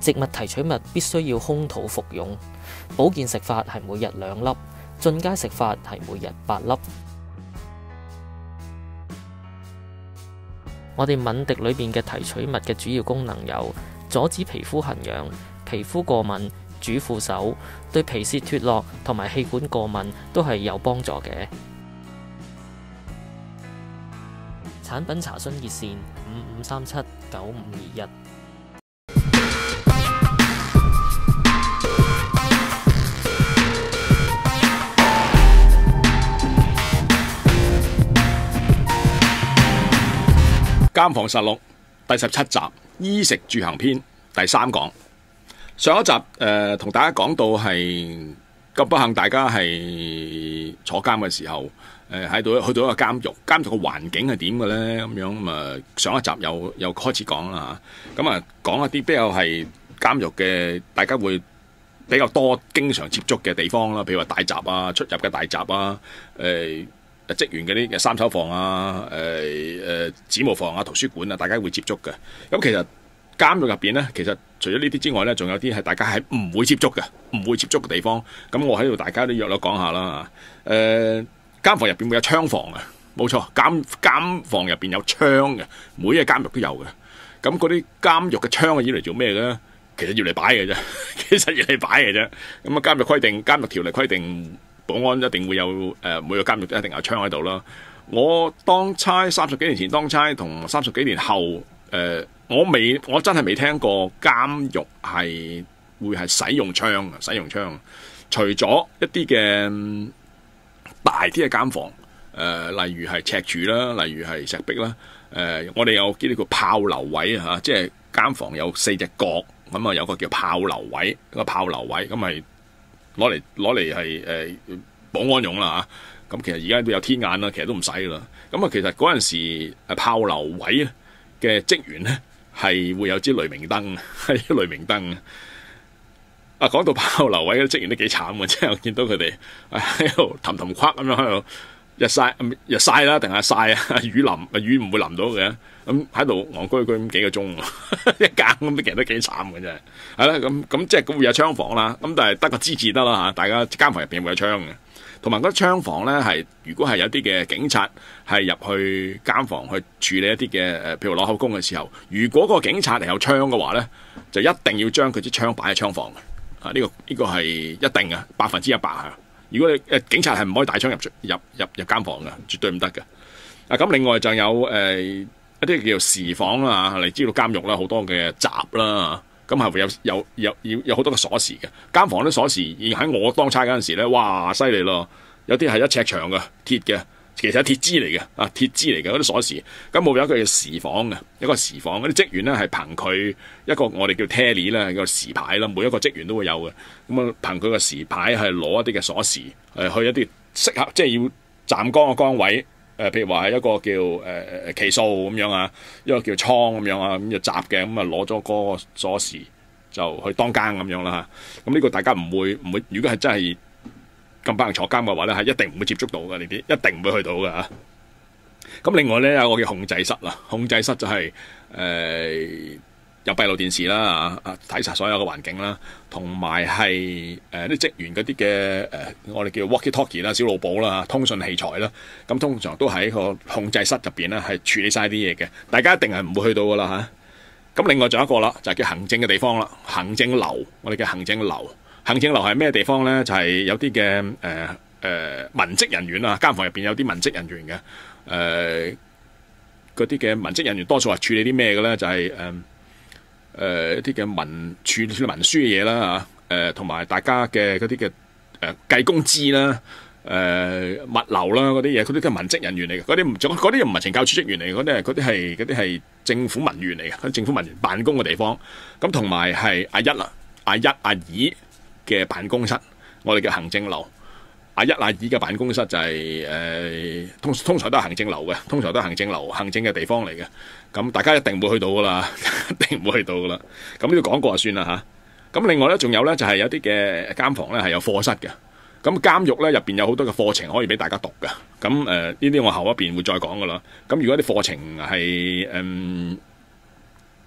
植物提取物必須要空肚服用。保健食法係每日2粒，進階食法係每日8粒。我哋敏迪裏邊嘅提取物嘅主要功能有阻止皮膚痕癢、皮膚過敏、主婦手，對皮屑脫落同埋氣管過敏都係有幫助嘅。產品查詢熱線55379521。 監房實錄第17集衣食住行篇第3講。上一集同大家講到係咁不幸，大家係坐監嘅時候，喺度去到一個監獄嘅環境係點嘅咧？咁樣咁啊，上一集又開始講啦嚇。咁啊，講一啲比較係監獄嘅，大家會比較多經常接觸嘅地方啦，譬如話大閘啊、出入嘅大閘啊、職員嗰啲嘅三手房啊、指模房啊、圖書館啊，大家會接觸嘅。咁其實監獄入邊咧，其實除咗呢啲之外咧，仲有啲係大家係唔會接觸嘅地方。咁我喺度大家都約略講下啦。監房入邊會有槍房嘅，冇錯，監房入邊有槍嘅，每一個監獄都有嘅。咁嗰啲監獄嘅槍係要嚟做咩嘅咧？其實要嚟擺嘅啫，咁啊，監獄條例規定，保安一定會有每個監獄都一定有槍喺度啦。我當差30幾年前當差，同30幾年後，我真係未聽過監獄係會係使用槍。除咗一啲嘅大啲嘅監房，例如係赤柱啦，例如係石壁啦，我哋有啲叫炮樓位啊，即係監房有4隻角，咁啊有個叫炮樓位，咁係攞嚟係保安用啦嚇。咁其實而家都有天眼啦，其實都唔使啦。咁啊，其實嗰陣時炮樓位嘅職員咧係會有支雷明燈，啊，講到炮樓位嘅職員都幾慘嘅，即係我見到佢哋喺度氹氹跨咁樣喺度日曬啦，定係曬啊？雨唔會淋到嘅，咁喺度戇居居咁幾個鐘，一更咁，其實都幾慘嘅啫。係啦，咁即係會有槍房啦，咁但係得個支持得啦嚇，大家監房入邊會有槍嘅，同埋嗰槍房咧係如果係有啲嘅警察係入去監房去處理一啲嘅譬如攞口供嘅時候，如果個警察係有槍嘅話咧，就一定要將佢支槍擺喺槍房嘅。呢個係一定嘅100%嚇。如果你警察係唔可以帶槍入監房嘅，絕對唔得嘅。咁另外就有一啲叫做時房啦，你知道監獄啦好多嘅閘啦，咁係會有好多嘅鎖匙嘅。監房啲鎖匙而喺我當差嗰陣時咧，哇犀利咯！有啲係1尺長嘅鐵嘅，其實係鐵枝嚟嘅，鐵枝嚟嘅嗰啲鎖匙。咁冇有一個叫時房嘅，一個時房嗰啲職員咧係憑佢一個我哋叫 tally 啦，個時牌啦，每一個職員都會有嘅。咁啊，憑佢個時牌係攞一啲嘅鎖匙，去一啲適合即係要站崗嘅崗位。譬如話係一個叫期數咁樣啊，一個叫倉咁樣啊，咁就閘嘅，咁啊攞咗嗰個鎖匙就去當更咁樣啦嚇。咁呢個大家唔會，如果係真係咁多人坐監嘅話咧，係一定唔會接觸到嘅呢啲，一定唔會去到嘅嚇。咁另外咧有個叫控制室啦，控制室就係有閉路電視啦，睇晒所有嘅環境啦，同埋係啲職員嗰啲嘅我哋叫 walkie-talkie 啦、小路寶啦、通訊器材啦，咁通常都喺個控制室入邊咧係處理晒啲嘢嘅，大家一定係唔會去到噶啦嚇。咁另外仲有一個啦，就係叫行政嘅地方啦，行政樓，我哋叫行政樓。行政樓係咩地方咧？就係有啲嘅文職人員啊，監房入邊有啲文職人員嘅，嗰啲嘅文職人員多數係處理啲咩嘅咧？就係一啲嘅處理文書嘅嘢啦嚇，同埋大家嘅嗰啲嘅計工資啦、物流啦嗰啲嘢，嗰啲都係文職人員嚟嘅，嗰啲又唔係懲教處職員嚟嘅，嗰啲係政府文員嚟嘅，政府文員辦公嘅地方。咁同埋係阿一阿二嘅辦公室，我哋嘅行政樓。阿一阿二嘅辦公室就係通常都係行政樓嘅，通常都係行政嘅地方嚟嘅。咁大家一定唔會去到噶啦，一定唔會去到噶啦。咁呢度講過就算啦嚇。咁另外咧，仲有咧就係有啲嘅監房咧係有課室嘅。咁監獄咧入邊有好多嘅課程可以俾大家讀嘅。咁呢啲我後一邊會再講噶啦。咁如果啲課程係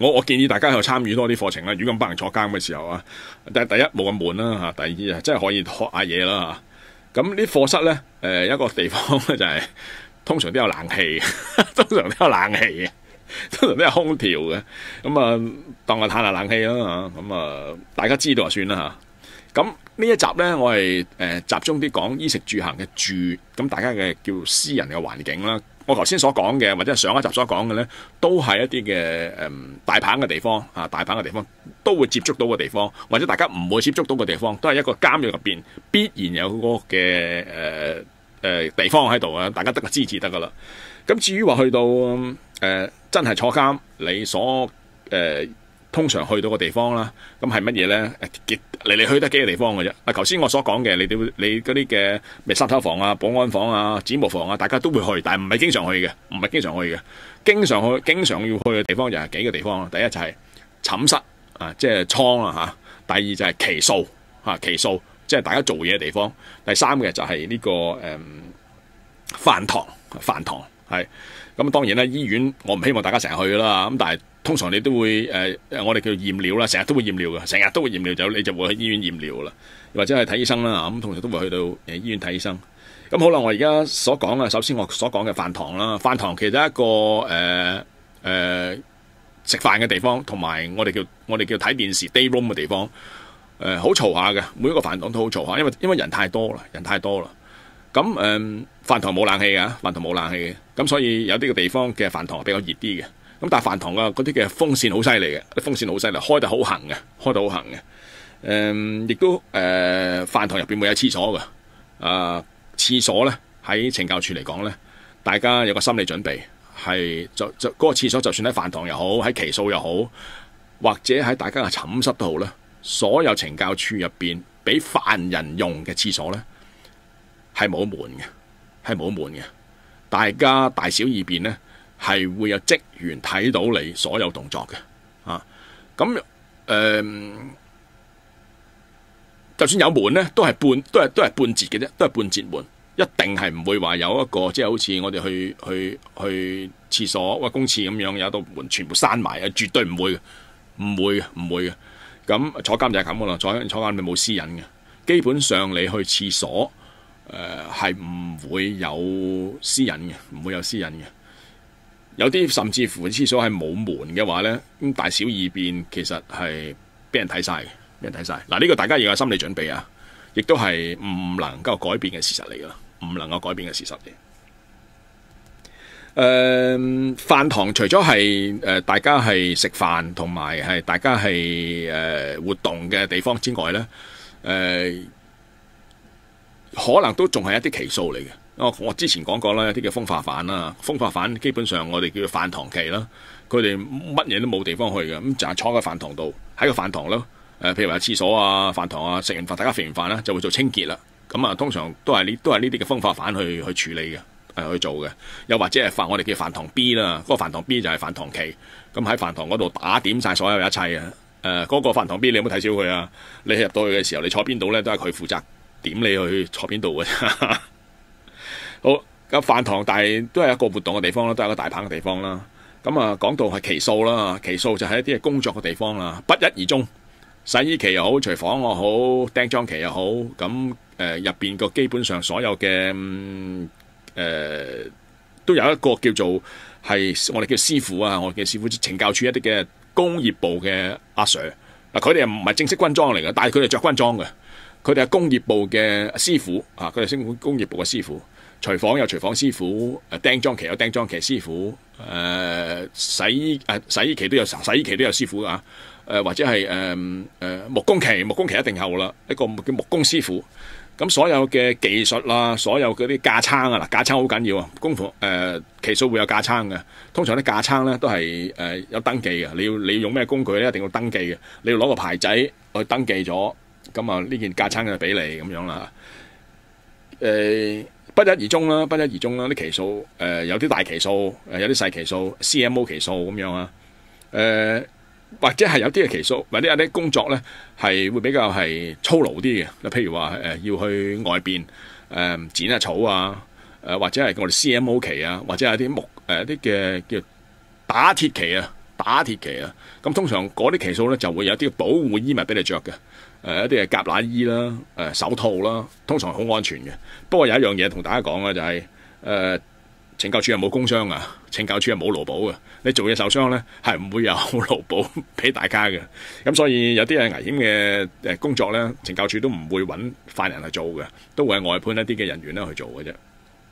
我建議大家去參與多啲課程啦。如果咁班人坐監嘅時候啊，第一冇咁悶啦嚇，第二啊真係可以學下嘢啦嚇。咁啲課室咧一個地方咧就係、通常都有冷氣，通常都有冷氣嘅，通常都有空調嘅。咁啊當我嘆下冷氣啦嚇，咁啊大家知道就算啦嚇。咁呢一集呢，我係集中啲講衣食住行嘅住，咁大家嘅叫私人嘅環境啦。我頭先所講嘅，或者係上一集所講嘅呢，都係一啲嘅大棚嘅地方啊，大棚嘅地方都會接觸到嘅地方，或者大家唔會接觸到嘅地方，都係一個監獄入邊必然有嗰個嘅地方喺度啊。大家得個知字得噶啦。咁至於話去到真係坐監，你所通常去到嘅地方啦，咁係乜嘢咧？嚟嚟去得幾個地方嘅啫。嗱，頭先我所講嘅，你嗰啲嘅咩三頭房啊、保安房啊、指模房啊，大家都會去，但係唔係經常去嘅，唔係經常去嘅。經常要去嘅地方就係幾個地方。第一就係寢室啊，即係倉啊嚇。第二就係期數嚇，期數即係大家做嘢嘅地方。第三嘅就係呢個飯堂係。咁當然啦，醫院我唔希望大家成日去啦。咁但係通常你都會我哋叫驗尿啦，成日都會驗尿嘅，成日都會驗尿，你就會去醫院驗尿啦，或者係睇醫生啦。咁通常都會去到醫院睇醫生。咁好啦，我而家所講首先我所講嘅飯堂啦，飯堂其實係一個食飯嘅地方，同埋我哋叫睇電視 day room 嘅地方。好嘈下嘅，每一個飯堂都好嘈下，因為人太多啦。咁飯堂冇冷氣嘅，嘅，咁所以有啲嘅地方嘅飯堂比較熱啲嘅。咁但係飯堂嗰啲嘅風扇好犀利嘅，啲風扇好犀利，開得好行嘅。亦都飯堂入邊會有廁所嘅。廁所咧喺懲教處嚟講咧，大家有個心理準備，係嗰個廁所就算喺飯堂又好，喺期數又好，或者喺大家嘅寢室都好啦，所有懲教處入邊俾犯人用嘅廁所咧，係冇門嘅，大家大小二便咧係會有職員睇到你所有動作嘅。咁就算有門咧，都係半截嘅啫，都係半截門，一定係唔會話有一個即係好似我哋去廁所或公廁咁樣有一道門全部閂埋啊，絕對唔會嘅。咁坐監就係咁噶啦，坐監你冇私隱嘅，基本上你去廁所係唔會有私隱嘅，有啲甚至乎廁所係冇門嘅話咧，咁大小二便其實係俾人睇晒嘅。嗱，呢個大家要有心理準備啊，亦都係唔能夠改變嘅事實嚟㗎。飯堂除咗係大家係食飯同埋係大家係活動嘅地方之外咧，可能都仲係一啲期數嚟嘅。我之前講過啦，一啲嘅風化犯啦，風化犯基本上我哋叫做飯堂期啦，佢哋乜嘢都冇地方去嘅，咁就係坐喺飯堂度，喺個飯堂咯。譬如話廁所啊、飯堂啊，食完飯大家食完飯啦，就會做清潔啦。咁啊，通常都係呢啲嘅風化犯去處理嘅，去做嘅。又或者係我哋叫飯堂 B 啦，嗰個飯堂 B 就係飯堂期。咁喺飯堂嗰度打點晒所有一切啊。嗰個飯堂 B 你有冇睇少佢啊？你入到去嘅時候，你坐邊度咧，都係佢負責點你去坐邊度嘅。好，咁飯堂但係都係一個活動嘅地方啦，都係一個大棚嘅地方啦。咁啊，講到係期數啦，期數就係一啲嘅工作嘅地方啦，不一而終。洗衣期又好，廚房又好，釘裝期又好，咁入邊個基本上所有嘅都有一個叫做係我哋叫師傅啊，我哋嘅師傅懲教處一啲嘅工業部嘅阿 Sir。嗱，佢哋又唔係正式軍裝嚟嘅，但係佢哋着軍裝嘅，佢哋係工業部嘅師傅啊，佢哋升工業部嘅師傅。廚房有廚房師傅，釘裝期有釘裝期師傅，洗衣期都有師傅啊。或者係木工期一定有啦，一個叫木工師傅。咁所有嘅技術啦，所有嗰啲架撐啊，嗱，架撐好緊要啊。工房期數會有架撐嘅，通常啲架撐咧都係有登記嘅。你要用咩工具咧，一定要登記嘅。你要攞個牌仔去登記咗，咁啊呢件架撐就俾你咁樣啦。不一而終啦，啲期數有啲大期數，有啲細期數 CMO 期數咁樣啊。或者係有啲嘅期數，或者有啲工作咧係會比較係粗勞啲嘅。譬如話要去外邊剪下草啊，或者係我哋 CMO 期啊，或者係啲啲嘅叫打鐵期啊。 打鐵旗啊。咁通常嗰啲旗數咧就會有啲保護衣物俾你着嘅，一啲係夾乸衣啦，手套啦，通常好安全嘅。不過有一樣嘢同大家講嘅就係懲教署係冇工傷啊，懲教署係冇勞保嘅。你做嘢受傷咧係唔會有勞保俾大家嘅。咁所以有啲係危險嘅工作咧，懲教署都唔會揾犯人去做嘅，都會係外判一啲嘅人員咧去做嘅啫。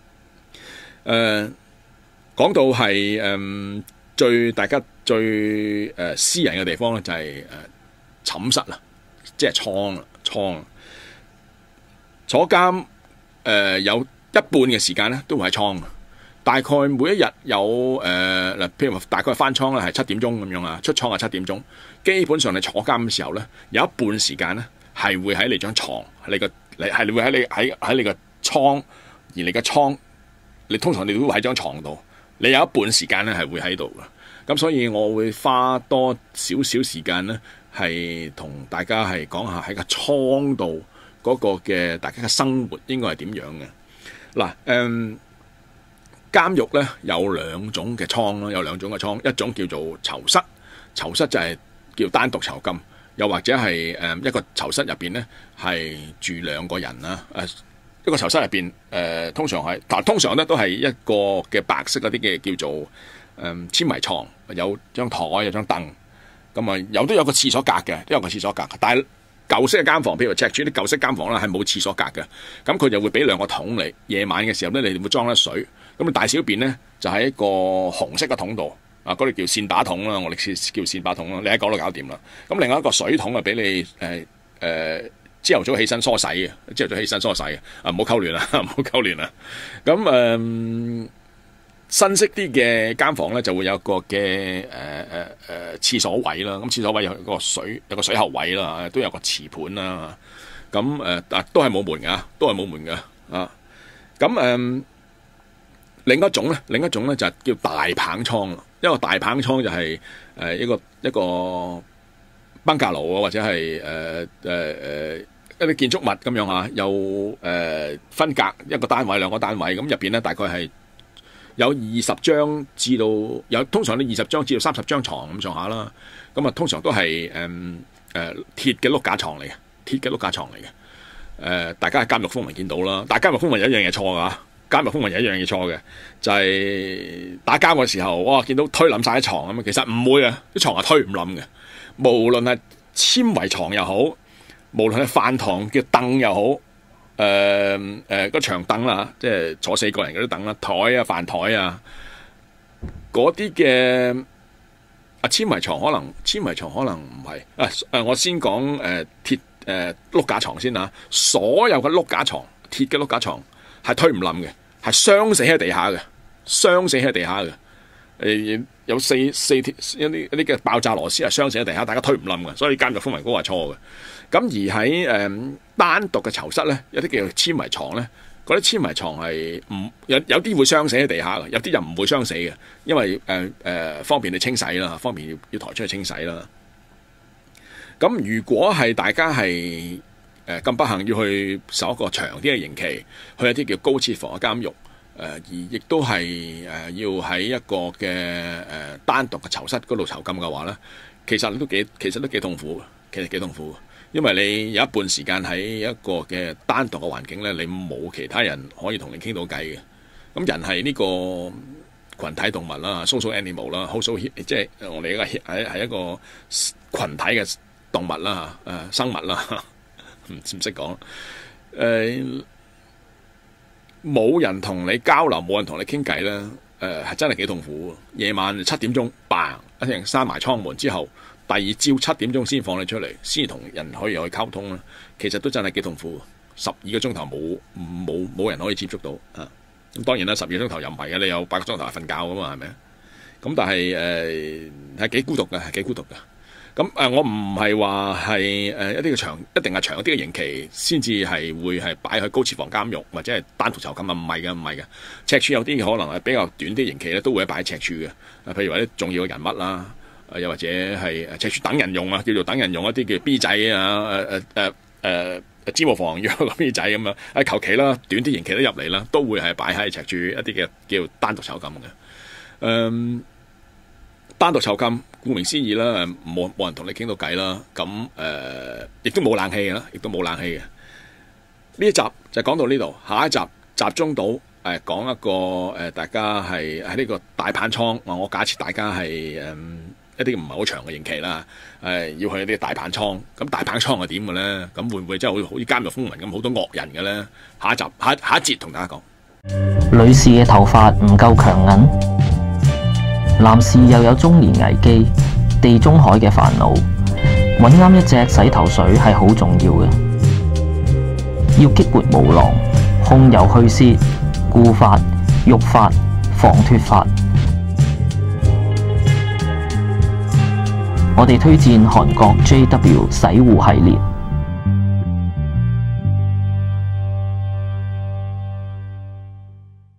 講到係大家最私人嘅地方咧，就係寢室啦，即係倉坐監有一半嘅時間咧都會喺倉。大概每一日有譬如話大概翻倉咧係7點鐘咁樣啊，出倉係7點鐘。基本上你坐監嘅時候咧，有一半時間咧係會喺你張床，你會喺你個倉，而你嘅倉，你通常你都會喺張床度。你有一半時間咧係會喺度嘅。咁所以我會花多少少時間咧，係同大家係講下喺個倉度嗰個嘅大家嘅生活應該係點樣嘅。嗱，監獄咧有兩種嘅倉啦，有兩種嘅倉，一種叫做囚室，囚室就係叫單獨囚禁，又或者係一個囚室入邊咧係住2個人啦。一個囚室入邊通常咧都係一個嘅白色嗰啲嘅叫做纖維床，有張台有張凳，咁啊都有個廁所格嘅，都有個廁所格。但係舊式嘅監房，譬如赤柱啲舊式監房啦，係冇廁所格嘅。咁佢就會俾2個桶你，夜晚嘅時候咧，你哋會裝得水。咁你大小便咧就喺一個紅色嘅桶度，嗰啲叫扇把桶啦，我哋叫扇把桶啦。你喺嗰度搞掂啦。咁另外一個水桶啊，俾你朝頭早起身梳洗嘅，朝頭早起身梳洗嘅，唔好溝亂啦，唔好溝亂啦。咁新式啲嘅監房咧就會有個嘅廁所位啦。咁廁所位有個水喉位啦，都有個瓷盤啦。咁都係冇門㗎，都係冇門㗎啊。咁另一種咧就叫大棒倉啦。一個大棒倉就係一個賓格樓啊，或者係一啲建築物咁樣嚇，有分隔一個單位2個單位，咁入邊咧大概係有20張至到通常都20張至到30張床咁上下啦。咁啊通常都係鐵嘅碌架床嚟嘅，大家喺監獄風雲見到啦。但係監獄風雲有一樣嘢錯㗎，監獄風雲有一樣嘢錯嘅，就係打交嘅時候，哇見到推冧晒啲床咁啊，其實唔會啊，啲床係推唔冧嘅。無論係纖維床又好，無論係飯堂嘅凳又好，個長凳啦，即係坐4個人嗰啲凳啦，台啊飯台啊，嗰啲嘅纖維床可能唔係我先講鐵碌架床先啊。所有嘅碌架床，鐵嘅碌架床係推唔冧嘅，係傷死喺地下嘅，有四鐵一啲嘅爆炸螺絲係傷死喺地下，大家推唔冧嘅，所以監獄風雲高係錯嘅。咁而喺單獨嘅囚室咧，有啲叫做纖維床咧，嗰啲纖維床係有啲會傷死喺地下嘅，有啲又唔會傷死嘅，因為方便你清洗啦，方便要抬出去清洗啦。咁如果係大家係咁不幸要去受一個長啲嘅刑期，去一啲叫高設防嘅監獄。而亦都係要喺一個嘅單獨嘅囚室嗰度囚禁嘅話咧，其實都幾痛苦嘅，因為你有一半時間喺一個嘅單獨嘅環境咧，你冇其他人可以同你傾到偈嘅。咁人係呢個群體動物啦 ，social animal 啦，social 即係我哋係一個群體嘅動物啦，生物啦，唔識講冇人同你交流，冇人同你傾偈咧，係真係幾痛苦。夜晚7點鐘，bang一聲閂埋倉門之後，第二朝7點鐘先放你出嚟，先同人可以去溝通啦。其實都真係幾痛苦，12個鐘頭冇人可以接觸到啊。咁當然啦，12個鐘頭又唔係嘅，你有8個鐘頭係瞓覺噶嘛，係咪？咁但係係幾孤獨嘅。咁我唔係話係一定係長啲嘅刑期先至係會係擺去高設防監獄或者係單獨囚禁啊，唔係嘅。赤柱有啲可能係比較短啲刑期咧，都會擺喺赤柱嘅。譬如話啲重要嘅人物啦，又或者係赤柱等人用啊，叫做等人用一啲叫 B 仔啊，支務房約個 B 仔咁樣，求其啦，短啲刑期都入嚟啦，都會係擺喺赤柱一啲嘅叫單獨囚禁嘅。單獨囚禁顧名思義啦，冇人同你傾到偈啦。咁亦都冇冷氣嘅啦，亦都冇冷氣嘅。呢一集就講到呢度，下一集集中到講一個大家係喺呢個大棒倉。我假設大家係一啲唔係好長嘅刑期啦，要去呢啲大棒倉。咁大棒倉係點嘅咧？咁會唔會真係好似監獄風雲咁好多惡人嘅咧？下一節同大家講。 女士嘅頭髮唔夠強韌，男士又有中年危機、地中海嘅煩惱，揾啱一隻洗頭水係好重要嘅。要激活毛囊、控油去屑、固髮、育髮、防脫髮。我哋推薦韓國 JW 洗護系列。